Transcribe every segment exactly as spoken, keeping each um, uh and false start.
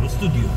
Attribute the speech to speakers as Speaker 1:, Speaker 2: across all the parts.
Speaker 1: الاستوديو.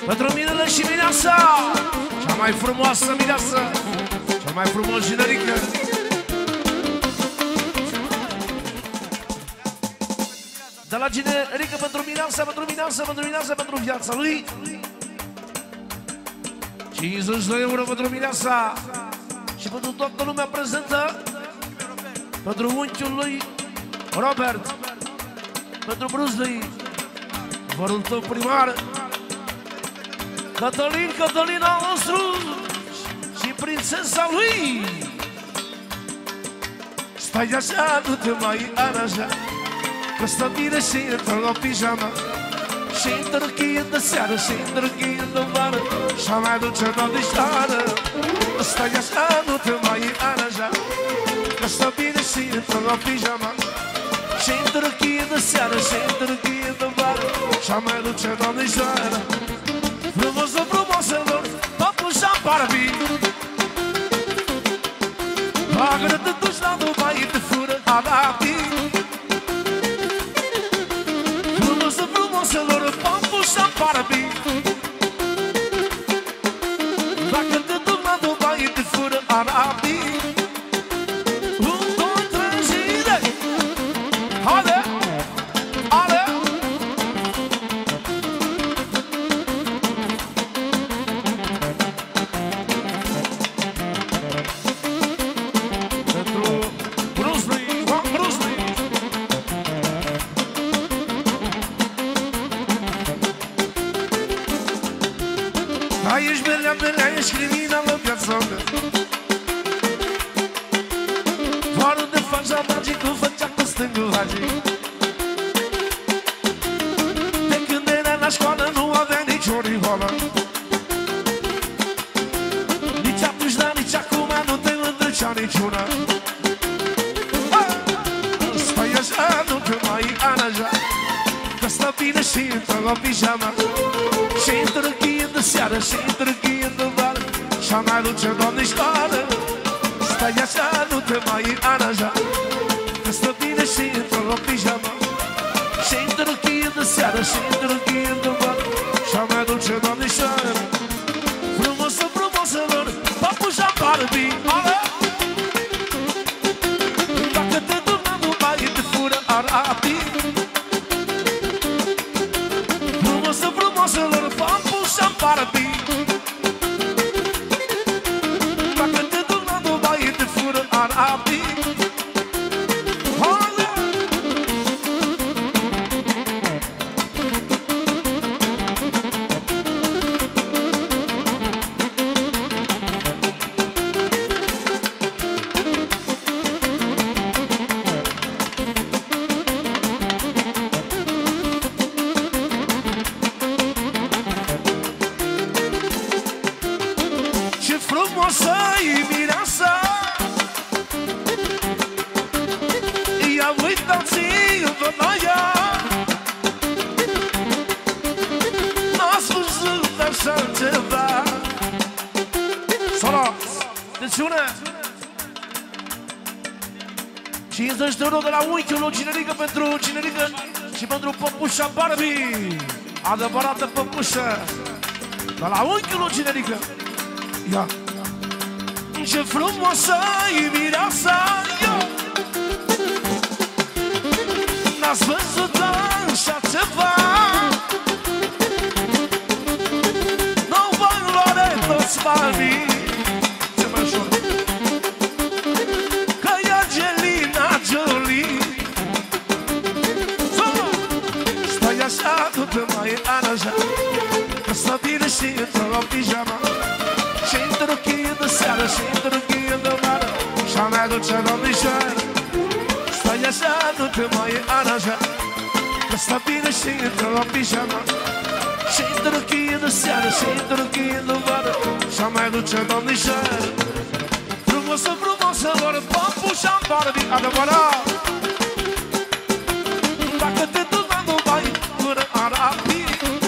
Speaker 1: Pentru Mirele și Mireasa, cea mai frumoasă mireasă, cea mai frumos generică. De la generică pentru Mireasa, pentru Mireasa, pentru Mireasa, pentru viața lui. cincizeci de euro pentru Mireasa și pentru toată lumea prezentă. Pentru unchiul lui Robert, pentru Brusley, vărul tău primar, Cătălin, Cătălin al nostru și prințesa lui. Stai așa, nu te mai aranja, că stă bine și intră la pijama, și intră cheie de seară, și intră cheie de vară, și-a mai duce la dișoară. Stai așa, nu te mai aranja, că stă bine și intră la pijama, și intră cheie de seară, și intră cheie de vară, și-a mai duce la dișoară. Frumosă, frumoselor, papușa Barbie, bagă-te te duci la Dubai, te fură Arabii. Frumosă, frumoselor, papușa Barbie, bagă-te te duci la Dubai, te fură Arabii. Un, doi, trei și dai! Haide! Haide! Ai, ești belea, belea, ești criminală viața mea. Doar de fața magii, cum făcea cu stângul hagii. De când era la școală nu avea nicio rivală. Nici atunci, dar nici acum nu te îndrăcea niciuna. Stai așa, nu te mai aranja, că stă bine și intră la pijama, și intră cheie de seară, și intră cheie de vară, și-a mai duce doamnișoară. Stai așa, nu te mai aranja, că stă bine și intră la pijama, și intră cheie de seară, și intră cheie de vară, și-a mai duce doamnișoară. Frumosă, frumoselor, papușa Barbie, ale! Dacă te duc la Dubai, te fură Arabii. Frumosă, frumoselor, papușa Barbie, dacă te duc la Dubai, te fură Arabii. Ce frumoasă-i Mireasa, ia uitați-vă la ea, n-ați văzut așa ceva. Salut! Atențiune! cincizeci de euro de la unchiul Cinerică pentru Cinerică și pentru păpușa Barbie. Adevărată păpușă de la unchiul Cinerică. Ia! Ce frumoasă-i Mireasa, ia! N-ați văzut așa ceva. Nu voi lua de toți banii. Ce mai ușor, că e Angelina Jolie. Stai așa, nu te mai aranja, că stă bine și intră la pijama, și intră cheie de seară, și intră cheie de vară, și-a mai duce domnișoară. Stai așa, nu te mai aranja, că stă bine și intră la pijama, și intră cheie de seară, și intră cheie de vară, și-a mai duce domnișoară. Frumosă, frumoselor, papușa Barbie, adevărat. Dacă te duci la Dubai, fără Arabii.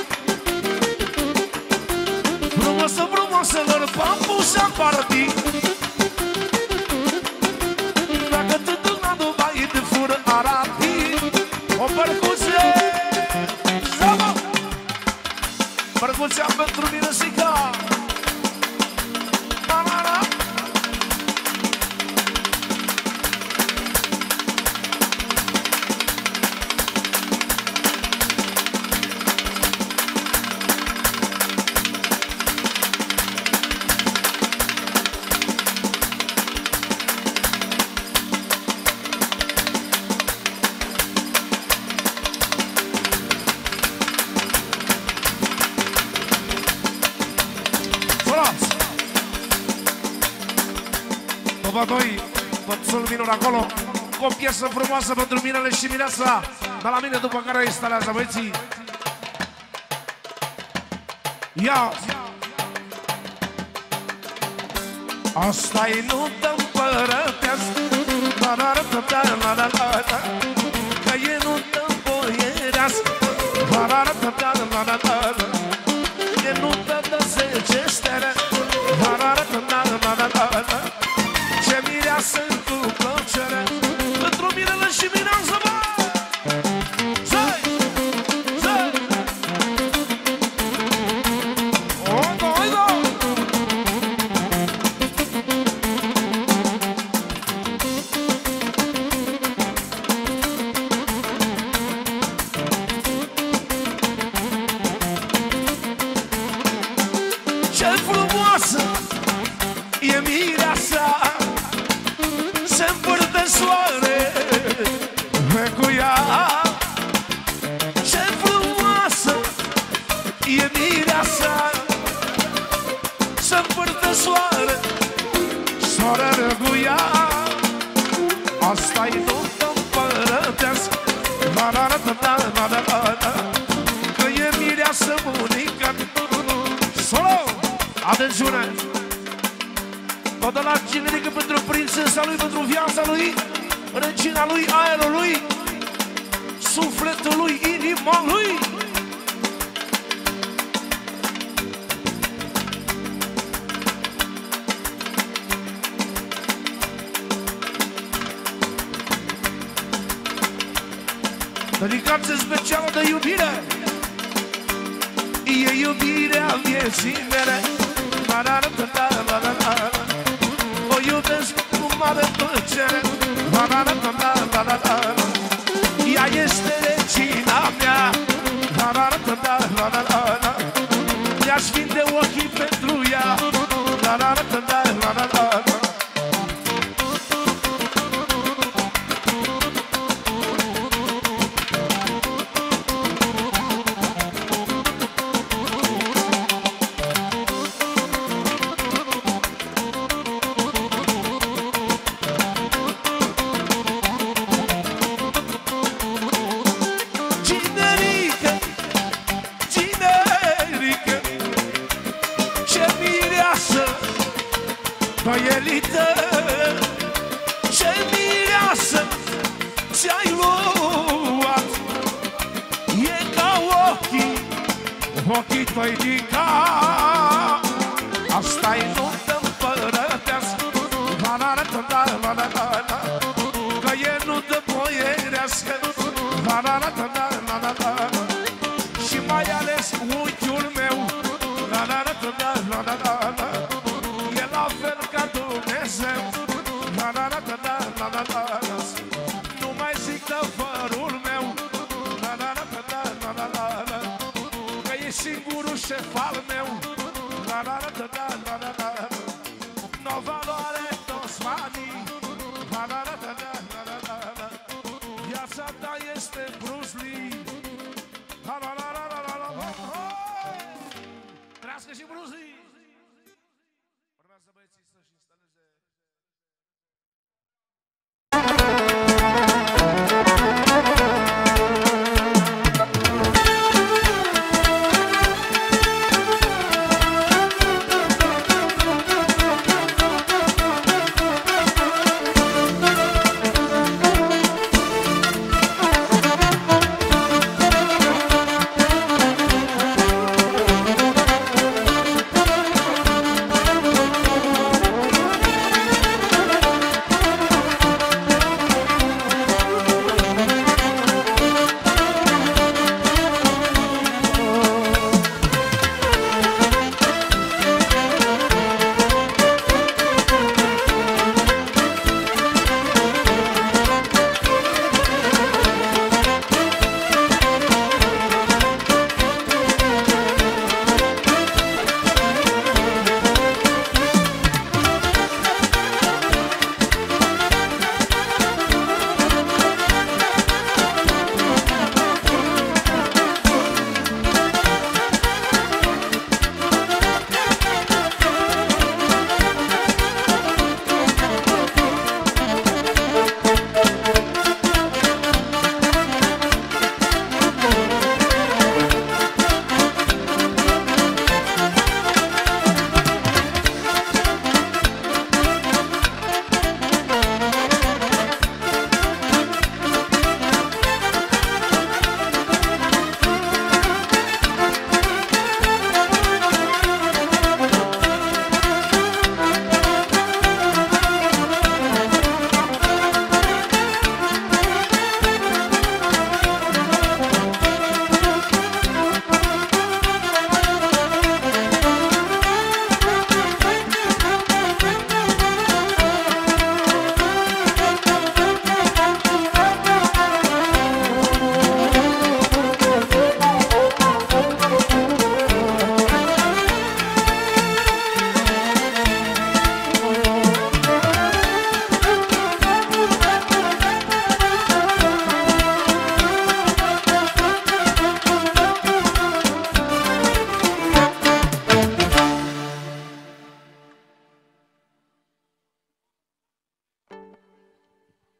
Speaker 1: Frumosă, frumoselor, papușa Barbie, dacă te duci la Dubai, te fură Arabii. O percuție! Zama! Mărguțea pentru mine zica. La la la. Vă doi, vă minuni acolo, cu o piesă frumoasă pentru Mirele și Mireasa, de la mine, după care instalează băieții. Ia! Asta-i nu-te împărătească, că e nu-te împoierească, e nu-te dă zece stere, ce mireasă-n cu plăcere pentru Mirele și Mireasa, bă! Zai! Zai! Oido, oido! Ce frumoasă e Mireasa, se împărte soare cu ea. Ce frumoasă e Mireasa, se împărte soare, soare cu ea. Asta-i nu-te împărătească, că e Mireasa bunica. Solo! Atențiune! Tot de la generică pentru prințesa lui, pentru viața lui, regina lui, aerul lui, sufletul lui, inima lui. Dedicație specială de iubire, e iubirea vieții mele. O iubesc cu mare plăcere. Ea este regina mea. Mi-aș vinde ochii pentru ea. Băielită, ce mireasă ți-ai luat. E ca ochii, ochii tăi din cap. Asta-i nu-te împărătească, că e nu-te boierească. Și mai ales unchiul meu, e la fel ca Dumnezeu. Nu mai zic de fărul meu, că e singurul șef al meu. N-o valoare toți banii, viața ta este bruscă.